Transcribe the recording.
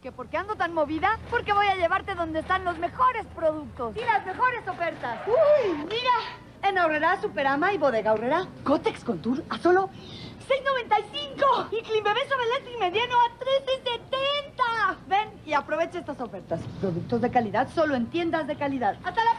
¿Que por qué ando tan movida? Porque voy a llevarte donde están los mejores productos y las mejores ofertas. ¡Uy, mira! En Aurrera, Superama y Bodega Aurrera. Gotex Contour a solo $6.95. Y Clean Bebé Suave Electric mediano a $13.70. Ven y aprovecha estas ofertas. Productos de calidad solo en tiendas de calidad. ¡Hasta la